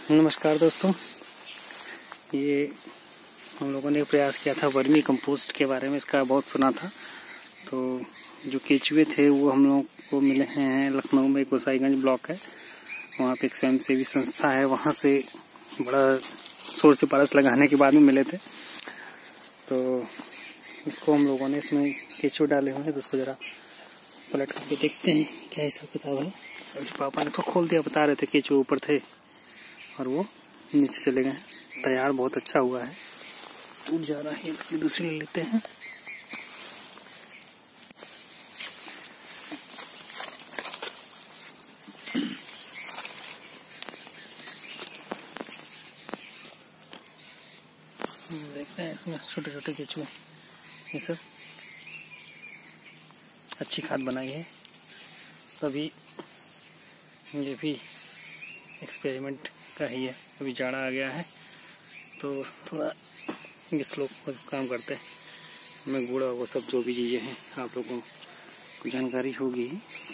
नमस्कार दोस्तों, ये हम लोगों ने प्रयास किया था वर्मी कंपोस्ट के बारे में। इसका बहुत सुना था। तो जो केचुए थे वो हम लोगों को मिले हैं लखनऊ में, गोसाईगंज ब्लॉक है, वहाँ पे एक स्वयंसेवी संस्था है, वहाँ से बड़ा शोर सिफारिश लगाने के बाद में मिले थे। तो इसको हम लोगों ने इसमें केचुए डाले हुए हैं, तो उसको ज़रा पलट करके देखते हैं क्या हिसाब किताब है। अभी पापा ने इसको खोल दिया, बता रहे थे केचुए ऊपर थे और वो नीचे चले गए। तैयार बहुत अच्छा हुआ है। टूट जा रहा है, दूसरी ले लेते हैं। देखते हैं इसमें छोटे छोटे केचुए, ये सब अच्छी खाद बनाई है। तभी ये भी एक्सपेरिमेंट का ही है। अभी जाड़ा आ गया है तो थोड़ा स्लो काम करते हैं। हमें गुड़ और वो सब जो भी चीज़ें हैं आप लोगों को जानकारी होगी,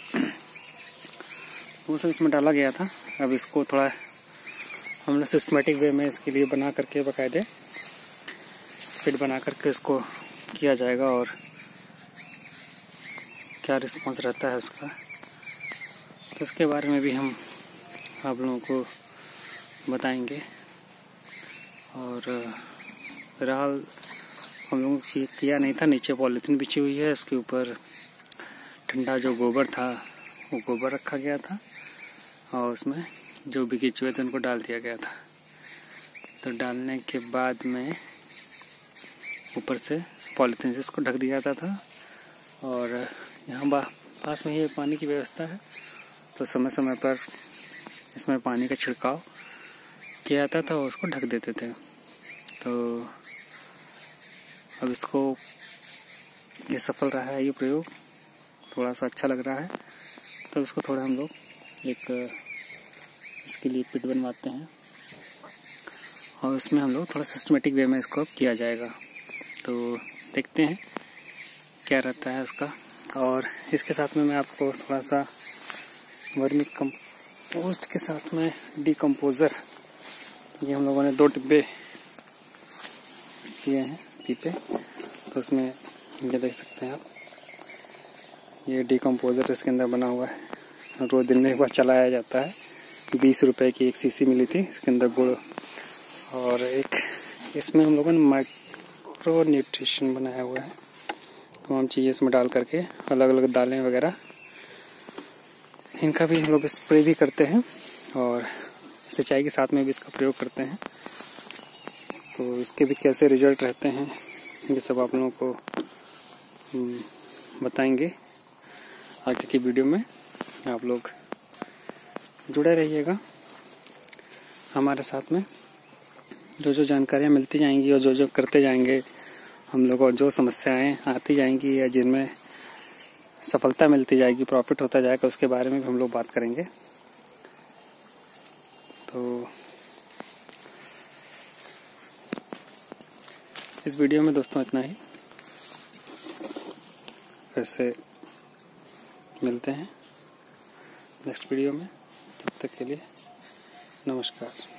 वो सब इसमें डाला गया था। अब इसको थोड़ा हमने सिस्टमेटिक वे में इसके लिए बना करके बाकायदे फिट बना करके इसको किया जाएगा और क्या रिस्पॉन्स रहता है उसका, तो उसके बारे में भी हम आप लोगों को बताएंगे। और फिलहाल हम लोगों को किया नहीं था, नीचे पॉलीथीन बिछी हुई है, इसके ऊपर ठंडा जो गोबर था वो गोबर रखा गया था और उसमें जो भी केचुए थे उनको डाल दिया गया था। तो डालने के बाद में ऊपर से पॉलीथीन से इसको ढक दिया जाता था और यहाँ पास में ही पानी की व्यवस्था है, तो समय समय पर इसमें पानी का छिड़काव किया जाता था और उसको ढक देते थे। तो अब इसको ये सफल रहा है, ये प्रयोग थोड़ा सा अच्छा लग रहा है। तो इसको थोड़ा हम लोग एक इसके लिए पिट बनवाते हैं और उसमें हम लोग थोड़ा सिस्टमेटिक वे में इसको किया जाएगा। तो देखते हैं क्या रहता है उसका। और इसके साथ में मैं आपको थोड़ा सा वर्मी कंपोस्ट के साथ में डीकम्पोज़र, ये हम लोगों ने 2 डिब्बे किए हैं पीपे, तो उसमें ये देख सकते हैं आप, ये डीकम्पोज़र इसके अंदर बना हुआ है। रोज दिन में एक बार चलाया जाता है। 20 रुपए की 1 सीसी मिली थी इसके अंदर गुड़, और एक इसमें हम लोगों ने माइक्रो न्यूट्रिशन बनाया हुआ है। तमाम चीज़ें इसमें डाल करके, अलग अलग दालें वगैरह, इनका भी हम लोग स्प्रे भी करते हैं और सिंचाई के साथ में भी इसका प्रयोग करते हैं। तो इसके भी कैसे रिजल्ट रहते हैं ये सब आप लोगों को बताएंगे आगे की वीडियो में। आप लोग जुड़े रहिएगा हमारे साथ में। जो जो जानकारियाँ मिलती जाएंगी और जो जो करते जाएंगे हम लोग, और जो समस्याएं आती जाएंगी या जिनमें सफलता मिलती जाएगी, प्रॉफिट होता जाएगा, उसके बारे में भी हम लोग बात करेंगे। तो इस वीडियो में दोस्तों इतना ही। फिर से मिलते हैं नेक्स्ट वीडियो में। तब तक के लिए नमस्कार।